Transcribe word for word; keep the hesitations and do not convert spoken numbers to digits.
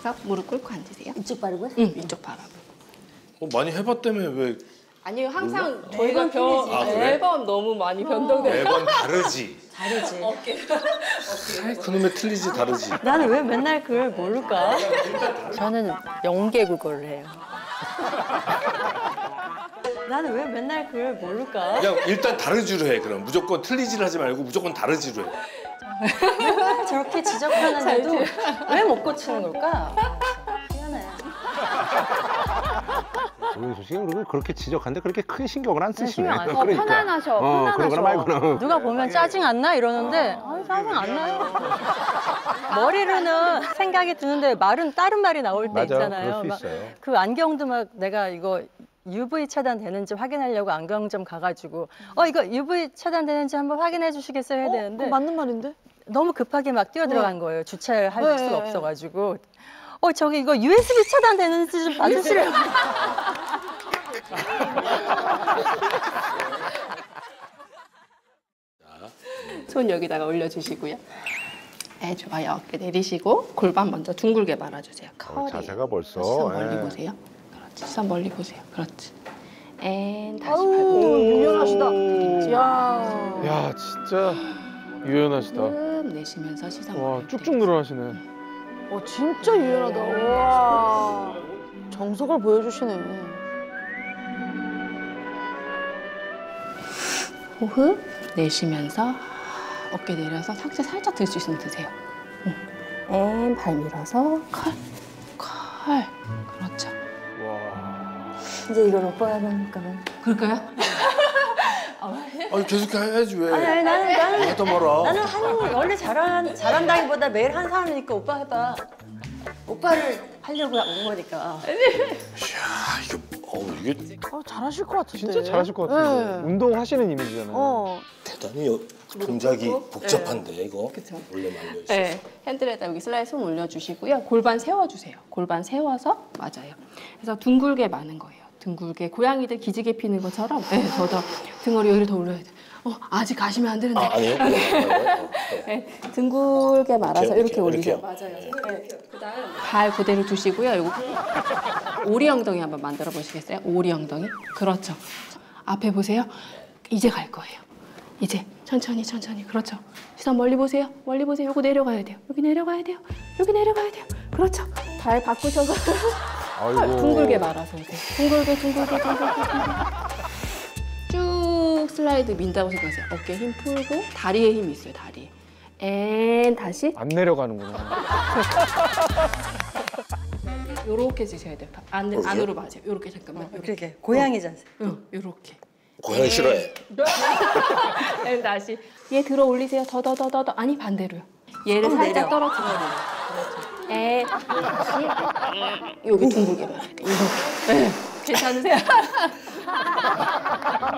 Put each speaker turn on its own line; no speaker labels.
그래서 무릎 꿇고 앉으세요.
이쪽 바르고요?
응, 이쪽 바라고.
어, 많이 해봤다며 왜?
아니요, 항상 저희가 변,
아, 그래?
매번 너무 많이 변동돼요.
매번 다르지.
다르지.
아이, 그놈의 틀리지 다르지.
나는 왜 맨날 그걸 모를까?
저는 연계 국어를 해요.
나는 왜 맨날 그걸 모를까?
그냥 일단 다르지로 해. 그럼 무조건 틀리지를 하지 말고 무조건 다르지로 해.
왜 저렇게 지적하는데도 왜 못 고치는 걸까? 희한해.
우리 솔직히 그리고 그렇게 지적하는데 그렇게 큰 신경을 안 쓰시네.
신경 안 써. 편안하셔,
어, 그러거나 말거나.
누가 보면 짜증 안 나? 이러는데 아, 짜증 안 나요. 머리로는 생각이 드는데 말은 다른 말이 나올 때
맞아,
있잖아요.
그럴
막
수 있어요.
그 안경도 막 내가 이거 유브이 차단되는지 확인하려고 안경점 가가지고 어 이거 유브이 차단되는지 한번 확인해 주시겠어요 해야 되는데
맞는 말인데?
너무 급하게 막 뛰어들어간 거예요. 주차를 할
네,
수가
네.
없어가지고 어 저기 이거 유에스비 차단되는지 좀 봐주시래요.
손 여기다가 올려주시고요. 네, 좋아요. 어깨 내리시고 골반 먼저 둥글게 말아주세요.
어,
커리.
자세가 벌써.
시선 멀리
예.
보세요. 그렇지. 시선 멀리 보세요. 그렇지. 앤 다시
아우,
밟고
유연하시다.
야.
야.
야 진짜 유연하시다.
호흡 내쉬면서 시선
와
멀리
쭉쭉 늘어나시네.
어, 진짜 유연하다. 와. 정석을 보여주시네.
호흡 내쉬면서 어깨 내려서 상체 살짝 들 수 있으면 드세요. 앤 발 밀어서 컬, 컬. 그렇죠.
와.
이제 이걸 오빠가 하니까는.
그럴까요?
아니 계속 해야지 왜?
아니, 아니 나는 나는
하다 말아.
나는 하는 거 원래 잘한 잘한다기보다 매일 한 사람이니까 오빠 해봐. 오빠를 하려고 온 거니까.
야 이게 어우 이게
아, 잘하실 것 같은데.
진짜 잘하실 것 같은데.
네.
운동하시는 이미지잖아요.
어.
대단히 여- 동작이 복잡한데 이거.
그쵸.
원래 말려 있어.
네, 핸들에다 여기 슬라이드 손 올려주시고요. 골반 세워주세요. 골반 세워서 맞아요. 그래서 둥글게 마는 거예요. 둥글게 고양이들 기지개 피는 것처럼 네, 더더 등허리 여기를 더 올려야 돼. 어, 아직 가시면 안 되는데.
아 아니요.
네, 둥글게 말아서
이렇게,
이렇게 올리세요.
이렇게요?
맞아요. 네, 그다음 발 그대로 두시고요. 요거 오리 엉덩이 한번 만들어 보시겠어요? 오리 엉덩이. 그렇죠. 앞에 보세요. 이제 갈 거예요. 이제 천천히 천천히. 그렇죠. 시선 멀리 보세요. 멀리 보세요. 요거 내려가야 돼요. 여기 내려가야 돼요. 여기 내려가야 돼요. 그렇죠. 발 바꾸셔서
아이고.
둥글게 말아서 오세요. 둥글게 둥글게 둥글게 둥글게. 쭉 슬라이드 민다고 생각하세요. 어깨 힘 풀고 다리에 힘이 있어요. 다리에. 앤 다시
안 내려가는구나.
요렇게 주셔야 돼요. 안, 안으로 맞아요. 요렇게 잠깐만. 요렇게.
그렇게 고양이 자세.
응, 요렇게.
고양이 싫어해.
앤 다시. 얘 들어 올리세요. 더 더 더 더 더. 아니 반대로요. 얘를
어,
살짝
내려.
떨어뜨려요. 그렇죠. 앤 다시. 여기 둥글게 말아야 돼. 이렇게. 네. 괜찮으세요?